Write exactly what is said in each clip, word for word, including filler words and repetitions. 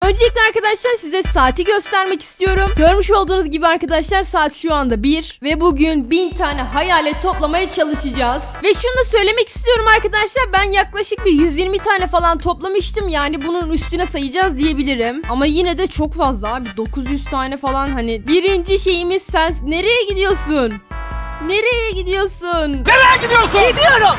Öncelikle arkadaşlar size saati göstermek istiyorum. Görmüş olduğunuz gibi arkadaşlar saat şu anda bir ve bugün bin tane hayalet toplamaya çalışacağız. Ve şunu da söylemek istiyorum arkadaşlar, ben yaklaşık bir yüz yirmi tane falan toplamıştım, yani bunun üstüne sayacağız diyebilirim. Ama yine de çok fazla abi, dokuz yüz tane falan. Hani birinci şeyimiz, sen nereye gidiyorsun? Nereye gidiyorsun? Nereye gidiyorsun? Gidiyorum.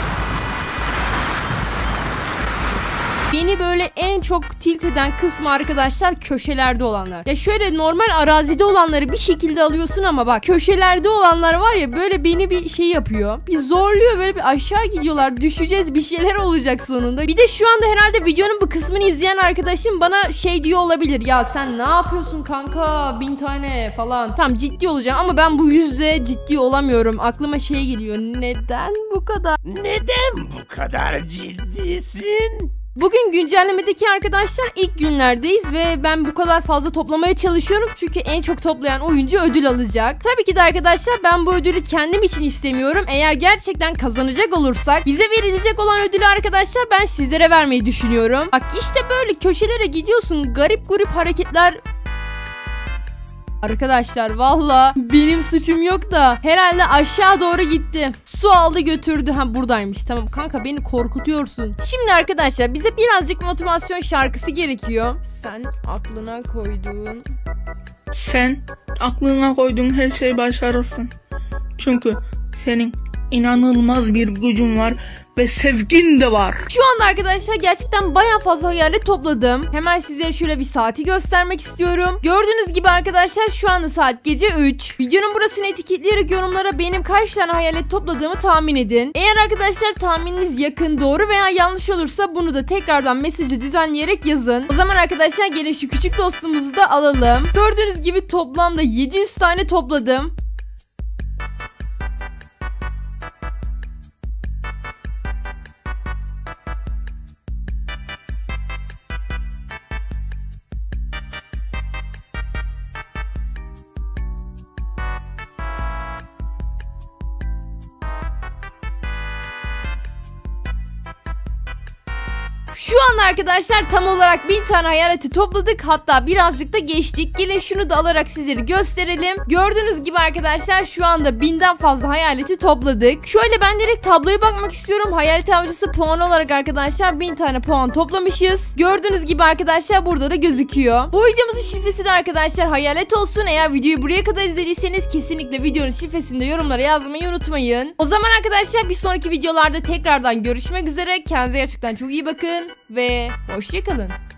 Beni böyle en çok tilt eden kısmı arkadaşlar köşelerde olanlar. Ya şöyle normal arazide olanları bir şekilde alıyorsun ama bak köşelerde olanlar var ya, böyle beni bir şey yapıyor. Bir zorluyor, böyle bir aşağı gidiyorlar. Düşeceğiz, bir şeyler olacak sonunda. Bir de şu anda herhalde videonun bu kısmını izleyen arkadaşım bana şey diyor olabilir. Ya sen ne yapıyorsun kanka, bin tane falan. Tamam, ciddi olacağım ama ben bu yüzde ciddi olamıyorum. Aklıma şey geliyor. Neden bu kadar? Neden bu kadar ciddisin? Bugün güncellemedeki arkadaşlar ilk günlerdeyiz ve ben bu kadar fazla toplamaya çalışıyorum çünkü en çok toplayan oyuncu ödül alacak. Tabii ki de arkadaşlar ben bu ödülü kendim için istemiyorum. Eğer gerçekten kazanacak olursak bize verilecek olan ödülü arkadaşlar ben sizlere vermeyi düşünüyorum. Bak işte böyle köşelere gidiyorsun, garip garip hareketler. Arkadaşlar valla benim suçum yok da herhalde aşağı doğru gitti. Su aldı götürdü. Ha buradaymış. Tamam kanka, beni korkutuyorsun. Şimdi arkadaşlar bize birazcık motivasyon şarkısı gerekiyor. Sen aklına koyduğun... Sen aklına koyduğun her şeyi başarırsın. Çünkü senin inanılmaz bir gücün var ve sevgin de var. Şu anda arkadaşlar gerçekten bayağı fazla hayalet topladım. Hemen sizlere şöyle bir saati göstermek istiyorum. Gördüğünüz gibi arkadaşlar şu anda saat gece üç. Videonun burasını etiketleyerek yorumlara benim kaç tane hayalet topladığımı tahmin edin. Eğer arkadaşlar tahmininiz yakın, doğru veya yanlış olursa bunu da tekrardan mesajı düzenleyerek yazın. O zaman arkadaşlar gelin şu küçük dostumuzu da alalım. Gördüğünüz gibi toplamda yedi yüz tane topladım. Şu anda arkadaşlar tam olarak bin tane hayaleti topladık, hatta birazcık da geçtik. Gelin şunu da alarak sizlere gösterelim. Gördüğünüz gibi arkadaşlar şu anda binden fazla hayaleti topladık. Şöyle ben direkt tabloya bakmak istiyorum. Hayalet avcısı puan olarak arkadaşlar bin tane puan toplamışız. Gördüğünüz gibi arkadaşlar burada da gözüküyor. Bu videomuzun şifresi de arkadaşlar hayalet olsun. Eğer videoyu buraya kadar izlediyseniz kesinlikle videonun şifresini de yorumlara yazmayı unutmayın. O zaman arkadaşlar bir sonraki videolarda tekrardan görüşmek üzere. Kendinize gerçekten çok iyi bakın ve hoşça kalın.